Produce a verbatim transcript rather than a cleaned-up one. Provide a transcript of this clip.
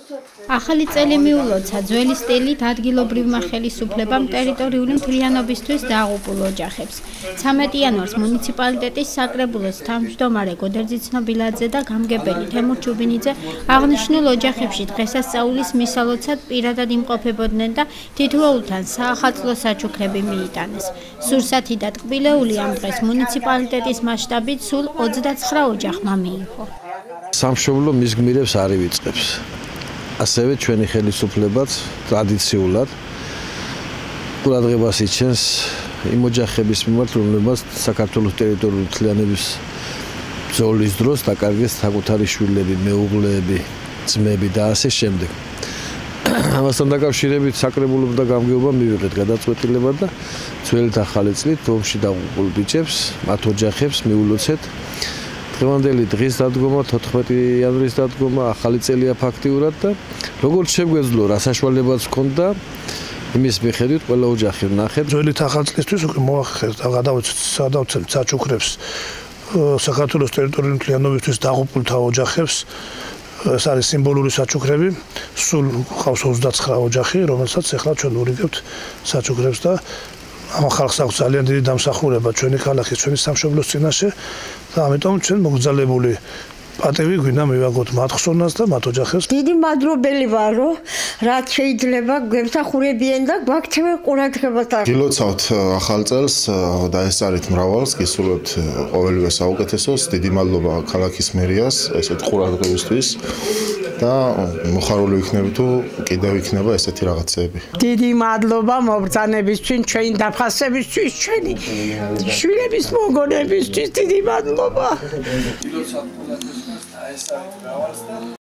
ახალი წელი მიულოცა ძველი სტილით ადგილობრივმა ხელისუფლებამ ტერიტორიული მთლიანობისთვის დააღუპულ ოჯახებს. ცამეტ იანვარს მუნიციპალიტეტის საკრებულოს თავმჯდომარე გოდერძი ცნობილაძე და გამგებელი თემურ ჩუბინიძე აღნიშნულ ოჯახებში დღესასწაულის მისალოცად პირადად იმყოფებოდნენ და თითოეულთან საახალწლო საჩუქრები მიიტანეს. სურსათი და ტკბილეული ამ დღეს მუნიციპალიტეტის მასშტაბით სულ ოცდაცხრა ოჯახმა მიიღო. სამშობლო მის გმირებს არ ივიწყებს. ასევე ჩვენი ხელისუფლებაც ტრადიციულად ყურადღებას იჩენს იმ ოჯახების მიმართ, რომლებმაც საქართველოს ტერიტორიული მთლიანობის ბრძოლის დროს დაკარგეს საკუთარი შვილები, მეუღლეები, ძმები და ასე შემდეგ. ამასთან დაკავშირებით საკრებულომ და გამგეობამ მივიღეთ გადაწყვეტილება და ძველით ახალი წლით ომში დაღუპულ ბიჭებს, მათ ოჯახებს მიულოცეთ დღევანდელი დღის დადგომა, თოთხმეტი იანვრის დადგომა, ახალი წელია ფაქტიურად და როგორც შეგვეძლო, რა საშუალებაც ჰქონდა, იმის მიხედვით ყველა ოჯახი ვნახეთ. ძველით ახალ წლისთვის უკვე მოახერხეთ და გადავცემთ საჩუქრებს საქართველოს ტერიტორიული მთლიანობისთვის დაღუპულთა ოჯახებს. ეს არის სიმბოლური საჩუქრები. სულ ყავს ოცდაცხრა ოჯახი, რომელსაც ახლა ჩვენ ურიგებთ საჩუქრებს და ამ ხალხს აქვს ძალიან დიდი დამსახურება ჩვენი ქალაქის, ჩვენი სამშობლოს წინაშე და ამიტომ ჩვენ მოგზალებული პატივი გვინდა მივაგოთ მათ ხსოვნას და მათ ოჯახებს. დიდი მადლობელი ვარ, რომ რაც შეიძლება გვემსახურებიან და გვაქცევენ ყურადღებას. გილოცავთ ახალ წელს და ესწარით მრავალს, გისურვებთ ყოველივე საუკეთესოს. დიდი მადლობა ქალაქის მერიას ესეთ ყურადღებისთვის და მოხარული ვიქნები თუ კიდევ იქნება ესეთი რაღაცეები. დიდი მადლობა მობრძანებისთვის, ჩვენი დაფასებისთვის, ჩვენი შვილების მოგონებისთვის დიდი მადლობა.